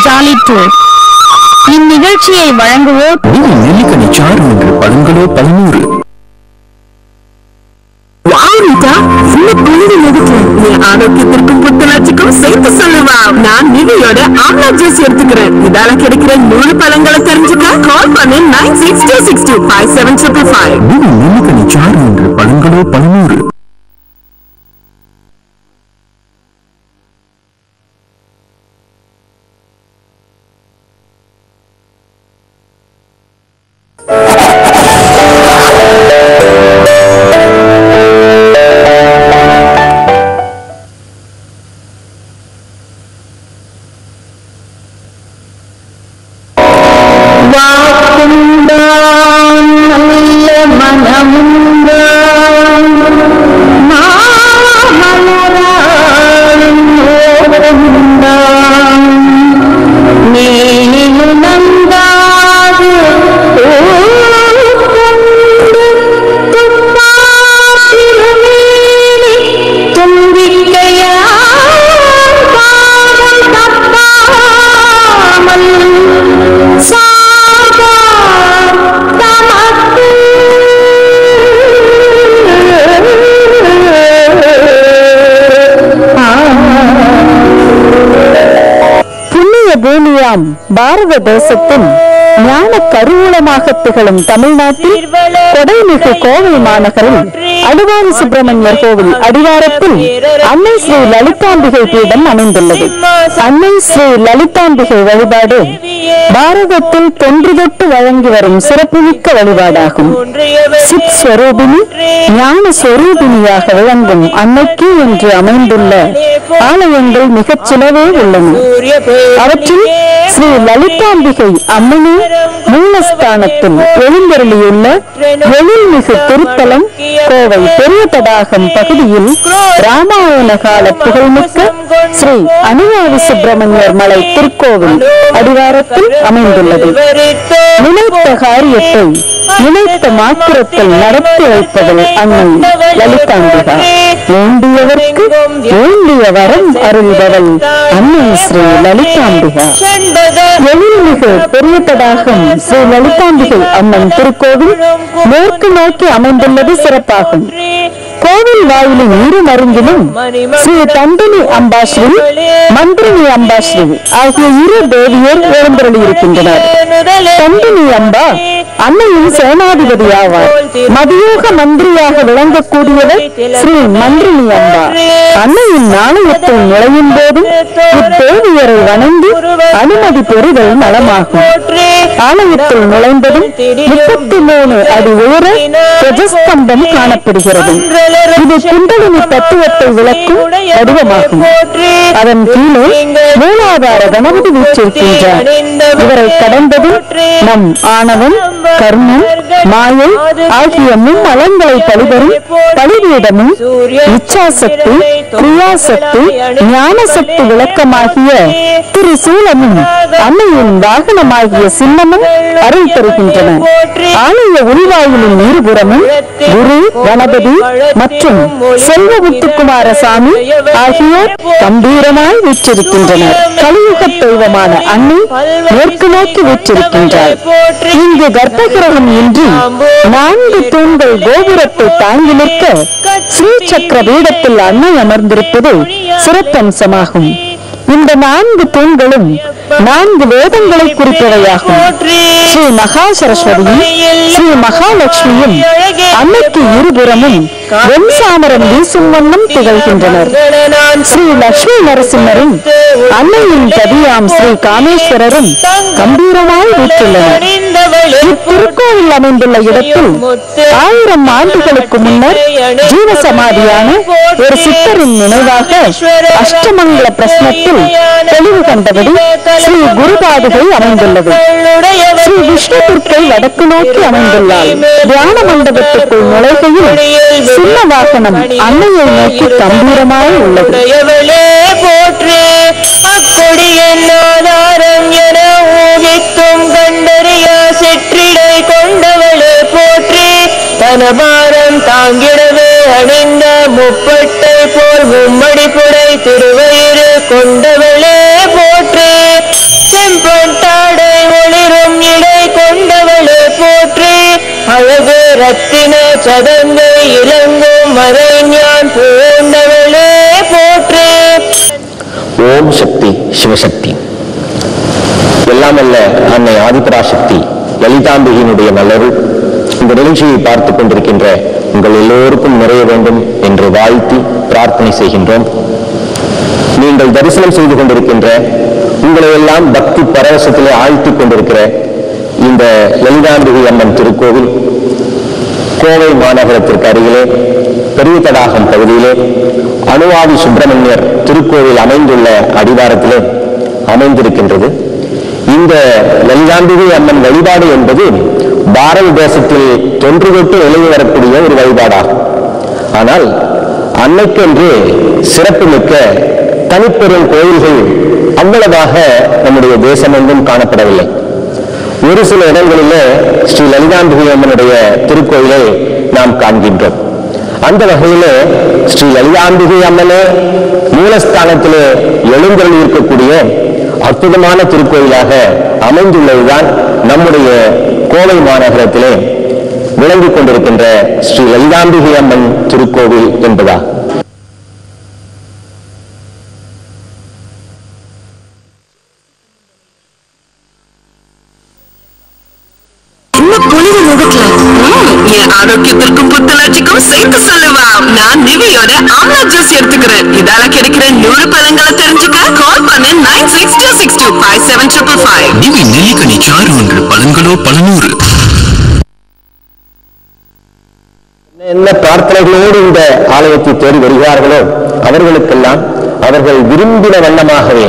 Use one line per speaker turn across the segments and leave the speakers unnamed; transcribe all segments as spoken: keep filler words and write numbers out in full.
Jolly tour. இந்நிகழ்ச்சியை வழங்குவோர்
நெல்லிக்கனி சாறு என்ற பழங்களோ பதினூறு.
ஆரோக்கியத்திற்கும் புத்துணர்ச்சிக்கும் சேர்த்து சொல்லுவா. நான் நிவியோட ஆம்லா ஜூஸ் எடுத்துக்கிறேன். இதால கிடைக்கிற நூறு பழங்களை தெரிஞ்சுக்க கால் பண்ணி nine six two six two five seven triple five.
நெல்லிக்கனி சாறு என்ற பழங்களோ பதினூறு.
பூமியாம் பாரத தேசத்தின் ஞான கருவூலமாக திகழும் தமிழ்நாட்டில் கொடைமிகு கோவை மாநகரில் அடிவார சுப்பிரமணியர் கோவில் அடிவாரத்தில் அன்னை ஸ்ரீ லலிதாம்பிகை பீடம் அமைந்துள்ளது. அன்னை ஸ்ரீ லலிதாம்பிகை வழிபாடு பாரதத்தில் தொன்று தொட்டு வழங்கி வரும் சிறப்புமிக்க வழிபாடாகும். சித் ஸ்வரூபினி ஞான ஸ்வரூபினியாக விளங்கும் அன்னைக்கு என்று அமைந்துள்ள ஆலயங்கள் மிகச் சிலவே உள்ளன. அவற்றில் ஸ்ரீ லலிதாம்பிகை அம்மனே மூலஸ்தானத்தில் எழுந்தருளியுள்ள எழில்மிகு திருத்தலம் கோவை பெரிய தடாகம் பகுதியில் ராமாயண கால புகழ்மிக்க ஸ்ரீ அனுவாவி சுப்பிரமணியர் மலை திருக்கோவில் அடிவாரத்தில் அமைந்துள்ளது. நினைத்த காரியத்தை நினைத்த மாத்திரத்தில் நடத்தி வைப்பவள் அன்னை லலிதாம்பிகா. வேண்டியவர்க்கு வேண்டிய வரம் அருள்பவள் அன்னை ஸ்ரீ லலிதாம்பிகா. எழில்மிகு பெரிய தடாகம் ஸ்ரீ லலிதாம்பிகை அம்மன் திருக்கோவில் மேற்கு நோக்கி அமைந்துள்ளது சிறப்பாகும். கோவில் வாயிலின் இரு மருங்கிலும் ஸ்ரீ தண்டினி அம்பாஸ்ரீ மந்திரினி அம்பாஸ்ரீ ஆகிய இரு தேவியர் எழுந்தருளியிருக்கின்றனர். தண்டினி அம்பா அன்னையின் சேனாதிபதி ஆவார். மதியோக மந்திரியாக விளங்கக்கூடியவர் ஸ்ரீ மந்திரினி அம்பா. அன்னையின் நாணயத்தில் நுழையும் போதும் இத்தேவியரை வணங்கி அனுமதி பெறுதல் நலமாகும். ஆலயத்தில் நுழைந்ததும் முப்பத்தி மூணு அடி உயர துவஜஸ்தம்பம் காணப்படுகிறது. இது குண்டலினி தத்துவத்தை விளக்கும் வடிவமாகும். அதன் கீழே மூலாதார கணபதி வீற்றிருக்கின்றார். இவரை கடந்ததும் நம் ஆணவம், கர்மம், மாயை ஆகிய மும்மலங்களை பலிபெறும் பலிபீடமும் இச்சாசக்தி, கிரியாசக்தி, ஞானசக்தி விளக்கமாகிய திரிசூலமும் அன்னையின் வாகனமாகிய சின்னமும் அருள் தருகின்றன. ஆலய உள்வாயிலின் இருபுறமும் குரு, கணபதி மற்றும் செல்வமுத்துக்குமாரசாமி ஆகியோர் கம்பீரமாய் வீற்றிருக்கின்றனர். கலியுக தெய்வமான அன்னை மேற்கு நோக்கி வீற்றிருக்கின்றார். இங்கு கர்ப்பகிரகம் இன்றி நான்கு தூண்கள் கோபுரத்தை தாங்கி நிற்க ஸ்ரீ சக்கர பீடத்தில் அன்னை அமர்ந்திருப்பது சிறப்பம்சமாகும். இந்த நான்கு தூண்களும் நான்கு வேதங்களை குறிப்பவையாகும். ஸ்ரீ மகா சரஸ்வதியும் ஸ்ரீ மகாலட்சுமியும் அன்னைக்கு இருபுறமும் வெண்சாமரம் வீசும் வண்ணம் திகழ்கின்றனர். ஸ்ரீ லட்சுமி நரசிம்மரும் அன்னையின் கதியாம் ஸ்ரீ காமேஸ்வரரும் கம்பீரமாய் வீற்றுள்ளனர். இத்திருக்கோவில் அமைந்துள்ள இடத்தில் ஆயிரம் ஆண்டுகளுக்கு முன்னர் ஜீவசமாதியான ஒரு சித்தரின் நினைவாக அஷ்டமங்கல பிரஸ்னத்தில் தெளிவு கண்டபடி ஸ்ரீ குருபாதுகை அமைந்துள்ளது. ஸ்ரீ விஷ்ணு துர்க்கை வடக்கு நோக்கி அமைந்துள்ளாள். தியான மண்டபத்துக்குள் நுழைகையில் சின்ன வாகனம் அன்னையை நோக்கி கம்பீரமாய் உள்ளது.
தனபாரம் தாங்கிடவே அணிந்த முப்பட்டை போல் மும்மடி புடை திருவயிறு கொண்டவளே போற்றே. ரத்தின சதங்கை இளங்கும் மறைஞான் பூண்டவளே போற்றே.
ஓம் சக்தி சிவசக்தி. எல்லாம் அல்ல அன்னை ஆதிபராசக்தி லலிதாம்பிகையினுடைய நல்லருள் இந்த நிகழ்ச்சியை பார்த்துக் கொண்டிருக்கின்ற உங்கள் எல்லோருக்கும் நிறைய வேண்டும் என்று வாழ்த்தி பிரார்த்தனை செய்கின்றோம். நீங்கள் தரிசனம் செய்து கொண்டிருக்கின்ற உங்களை எல்லாம் பக்தி பரவசத்திலே ஆழ்த்திக் கொண்டிருக்கிற இந்த லலிதாம்பிகை அம்மன் திருக்கோவில் கோவை மாநகரத்திற்கு அருகிலே பெரிய தடாகம் பகுதியிலே அனுவாதி சுப்பிரமணியர் திருக்கோவில் அமைந்துள்ள அடிவாரத்திலே அமைந்திருக்கின்றது. இந்த லலிதாம்பிகை அம்மன் வழிபாடு என்பது பாரத தேசத்தில் தொன்று தொட்டு நிலவி வரக்கூடிய ஒரு வழிபாடாகும். ஆனால் அன்னைக்கென்று சிறப்புமிக்க தனிப்பெரும் கோயில்கள் அவ்வளவாக நம்முடைய தேசமெங்கும் காணப்படவில்லை. ஒரு சில இடங்களிலே ஸ்ரீ லலிதாம்பிகை அம்மனுடைய திருக்கோயிலை நாம் காண்கின்றோம். அந்த வகையிலே ஸ்ரீ லலிதாம்பிகை அம்மனே மூலஸ்தானத்திலே எழுந்தருளி இருக்கக்கூடிய அற்புதமான திருக்கோயிலாக அமைந்துள்ளதுதான் நம்முடைய கோவை மாநகரத்திலே விளங்கிக் கொண்டிருக்கின்ற ஸ்ரீ லலிதாம்பிகை அம்மன் திருக்கோவில் என்பதா.
ஆரோக்கியத்திற்கும் புத்துணர்ச்சிக்கும் சேர்த்து சொல்லுவா. நான் நிவியோட ஆம்லா ஜூஸ் எடுத்துக்கிறேன். இதால கிடைக்கிற நூறு பழங்களை தெரிஞ்சுக்க கால் பண்ணு nine six two six two five seven triple five.
நிவி நெல்லிக்கனி சாறு ஒன்று பழங்களோ பலநூறு.
என்ன பிரார்த்தனைகளோடு இந்த ஆலயத்தை தேடி வருகிறார்களோ அவர்களுக்கெல்லாம் அவர்கள் விரும்பின வண்ணமாகவே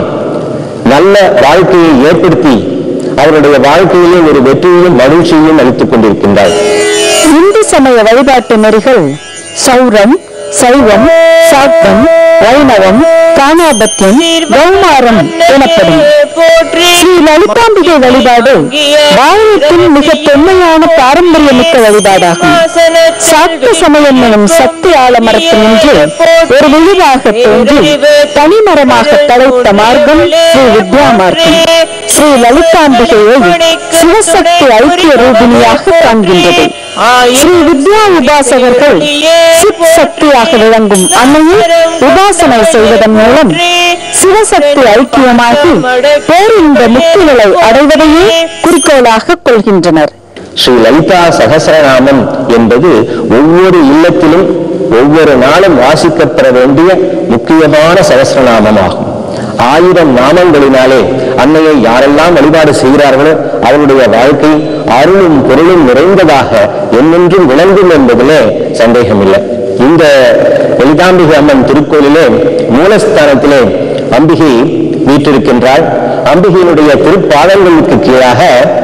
நல்ல வாழ்க்கையை ஏற்படுத்தி அவருடைய வாழ்க்கையிலே ஒரு வெற்றியையும் மகிழ்ச்சியையும் அளித்துக் கொண்டிருக்கின்றார்.
இந்து சமய வழிபாட்டு நெறிகள் சௌரம், சைவம், சாக்தம், வைணவம், காணாபத்தியம், கௌமாரம் எனப்படும். ஸ்ரீ லலிதாம்பிகை வழிபாடு பாரதத்தின் மிக தொன்மையான பாரம்பரியமிக்க வழிபாடாகும். சாக்த சமயம் எனும் சக்தி ஆலமரத்தினின்று ஒரு விழுவாக தோன்றி தனிமரமாக தழைத்த மார்க்கம் ஸ்ரீ வித்யா மார்க்கம். ஸ்ரீ லலிதாம்பிகையை சிவசக்தி ஐக்கிய ரூபிணியாக காண்கின்றது. ஸ்ரீ வித்யா உபாசகர்கள் சித் சக்தியாக விளங்கும் அன்னையை உபாசனை செய்வதன் மூலம் சிவசக்தி ஐக்கியமாகி பேரின்ப முக்திகளை அடைவதையே குறிக்கோளாக கொள்கின்றனர்.
ஸ்ரீ லலிதா சகசரநாமம் என்பது ஒவ்வொரு இல்லத்திலும் ஒவ்வொரு நாளும் வாசிக்கப்பட வேண்டிய முக்கியமான சகசரநாமமாகும். ஆயிரம் நாமங்களினாலே அன்னையை யாரெல்லாம் வழிபாடு செய்கிறார்களோ அவருடைய வாழ்க்கை அருளும் பொருளும் நிறைந்ததாக என்னென்றும் விளங்கும் என்பதிலே சந்தேகமில்லை. இந்த லலிதாம்பிகை அம்மன் திருக்கோயிலே மூலஸ்தானத்திலே அம்பிகை வீற்றிருக்கின்றாள். அம்பிகையினுடைய திருப்பாதங்களுக்கு கீழாக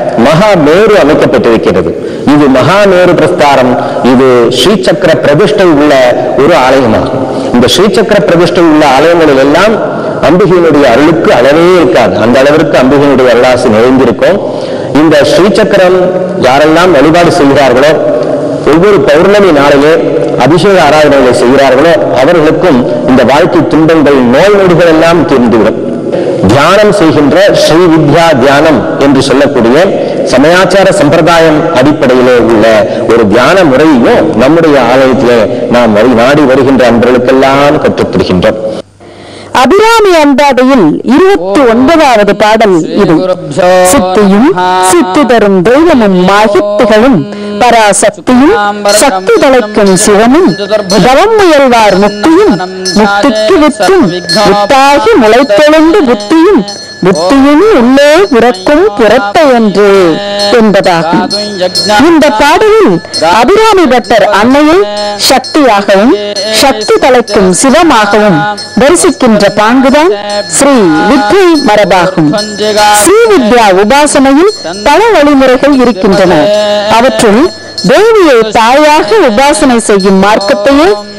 மகாமேரு அமைக்கப்பட்டிருக்கிறது. இது மகாமேரு பிரஸ்தாரம். இது ஸ்ரீசக்கர பிரதிஷ்டை உள்ள ஒரு ஆலயமாகும். இந்த ஸ்ரீசக்கர பிரதிஷ்டை உள்ள ஆலயங்களில் எல்லாம் அம்பிகையினுடைய அருளுக்கு அளவே இருக்காது. அந்த அளவிற்கு அம்பிகையினுடைய அருளாசி நிறைந்திருக்கும். இந்த ஸ்ரீசக்கரம் யாரெல்லாம் வழிபாடு செய்கிறார்களோ ஒவ்வொரு பௌர்ணமி நாளிலே அபிஷேக ஆராதனைகளை செய்கிறார்களோ அவர்களுக்கும் இந்த வாழ்க்கை துன்பங்கள் நோய் நொடிகள் எல்லாம் தீர்ந்துவிடும். தியானம் செய்கின்ற ஸ்ரீ வித்யா தியானம் என்று சொல்லக்கூடிய சமயாச்சார சம்பிரதாயம் அடிப்படையிலே உள்ள ஒரு தியான முறையையும் நம்முடைய ஆலயத்திலே நாம் வழி நாடி வருகின்ற அன்பர்களுக்கெல்லாம் கற்றுத்தருகின்றோம்.
அபிராமி அந்தாதையில் இருபத்தி ஒன்பதாவது பாடல் இது. சித்தியும் சித்தி தரும் தெய்வமும் மாகித்துகளும் பராசக்தியும் சக்தி தலைக்கும் சிவனும் தவம் முயல்வார் முக்தியும் முக்திக்கு வித்தும் வித்தாகி முளைத்தெழுந்து புத்தியும் புத்தியின் உள்ளே பிறக்கும் புறத்தை என்று என்பதாகும். இந்த பாடலில் அபிராமி பட்டர் அன்னையை சக்தியாகவும் சக்தி தலைக்கும் சிவமாகவும் தரிசிக்கின்ற பாங்குதான் ஸ்ரீ வித்யை மரபாகும். ஸ்ரீ வித்யா உபாசனையில் பல வழிமுறைகள் இருக்கின்றன. அவற்றுள் தேவியை தாயாக உபாசனை செய்யும் மார்க்கத்தையே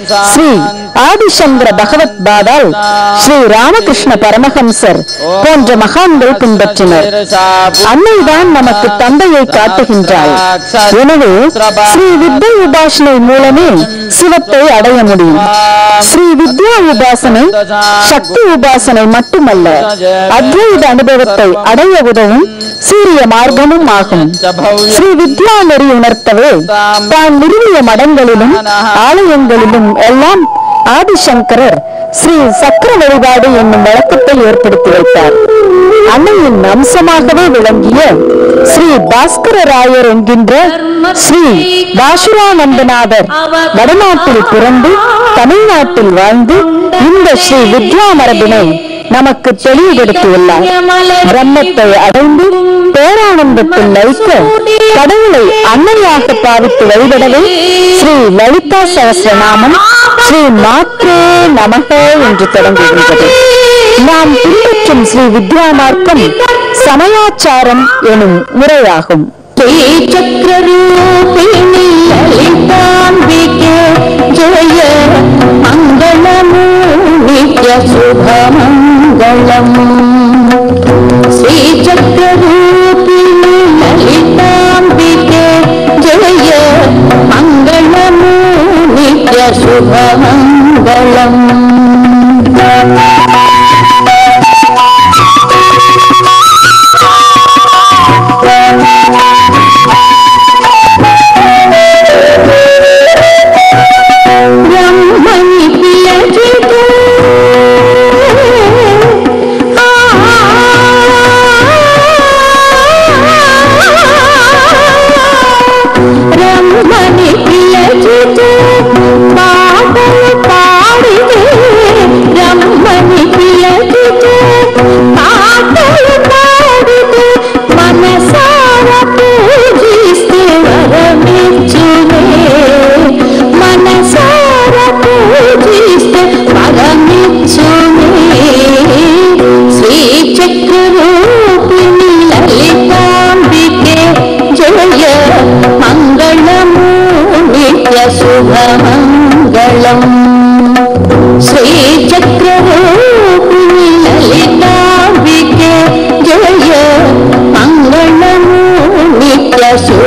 ஸ்ரீ ஆதிசங்கர பகவத் பாதால் ஸ்ரீ ராமகிருஷ்ண பரமஹம்சர் போன்ற மகான்கள் பின்பற்றினர். அன்னைதான் நமக்கு தந்தையை காட்டுகின்றாள். எனவே ஸ்ரீ வித்யா உபாசனை மூலமே சிவத்தை அடைய முடியும். ஸ்ரீ வித்யா உபாசனை சக்தி உபாசனை மட்டுமல்ல, அத்வைத அனுபவத்தை அடைய உதவும் சூரிய மார்க்கமும் ஆகும். ஸ்ரீ வித்யா நெறி உணர்த்தவே தான் நிறுவிய மடங்களிலும் ஆலயங்களிலும் எல்லாம் ஆதிசங்கரர் ஸ்ரீ சக்கர வழிபாடு என்னும் வழக்கத்தை ஏற்படுத்தி வைத்தார். அன்னையின் அம்சமாகவே விளங்கிய ஸ்ரீ பாஸ்கர ராயர் என்கின்ற ஸ்ரீ பாசுரானந்தநாதர் வடநாட்டில் பிறந்து தமிழ்நாட்டில் வாழ்ந்து இந்த ஸ்ரீ வித்யா மரபினை நமக்கு தெளிவுபடுத்தியுள்ளார். பிரம்மத்தை அடைந்து பேரானந்தத்தில் லயிக்க கடவுளை அன்னையாக பாவித்து வழிபடவே ஸ்ரீ லலிதா சகஸ்ரநாமம் ஸ்ரீ மாத்ரே நமக என்று தொடங்குகின்றது. நாம் பின்பற்றும் ஸ்ரீ வித்யா மார்க்கம் சமயாச்சாரம் எனும் முறையாகும்.
சக்கரரூபிணி லலிதாம்பிகே ஜெய மங்களமு நித்ய சுபமங்களம். ஸ்ரீ சக்கரரூபிணி லலிதாம்பிகே ஜெய மங்களமு நித்ய சுபமங்களம். சுபமங்களம். ஸ்ரீ சக்கரரூபிணி லலிதாம்பிகே ஜெய மங்களம் நித்ய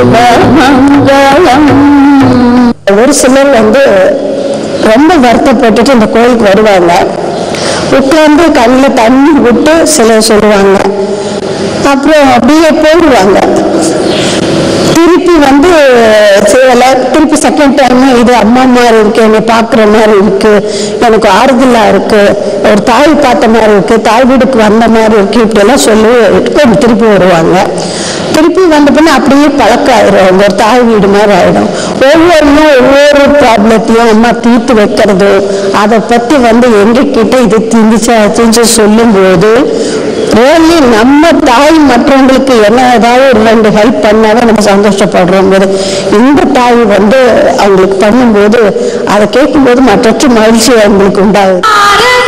சுபமங்களம்.
ஒரு சிலர் வந்து ரொம்ப வருத்தப்பட்டுட்டு இந்த கோயிலுக்கு வருவாங்க. உட்கார்ந்து கண்ணில் தண்ணி விட்டு சிலர் சொல்லுவாங்க. அப்புறம் அப்படியே போடுவாங்க. திருப்பி வந்து திருப்பி செகண்ட் டைம் இது அம்மா மாதிரி இருக்கு, என்னை பாக்குற மாதிரி இருக்கு, எனக்கு ஆறுதலா இருக்கு, ஒரு தாய் பார்த்த மாதிரி இருக்கு, தாய் வீடுக்கு வந்த மாதிரி இருக்கு, இப்படி எல்லாம் சொல்லி திருப்பி வருவாங்க. திருப்பி வந்த பின்ன அப்படியே பழக்கம் ஆயிடும், ஒரு தாய் வீடு மாதிரி ஆயிடும். ஒவ்வொன்றும் ஒவ்வொரு ப்ராப்ளத்தையும் அம்மா தீர்த்து வைக்கிறது, அதை பத்தி வந்து எங்ககிட்ட இது திஞ்சிச்சா திஞ்சு சொல்லும் போது ரியலி நம்ம தாய் மற்றவங்களுக்கு என்ன ஏதாவது ஒரு ரெண்டு ஹெல்ப் பண்ணாதான் நம்ம சந்தோஷப்படுறோம் போது இந்த தாய் வந்து அவங்களுக்கு பண்ணும்போது அதை கேட்கும்போது மற்ற மகிழ்ச்சி அவங்களுக்கு உண்டாகுது.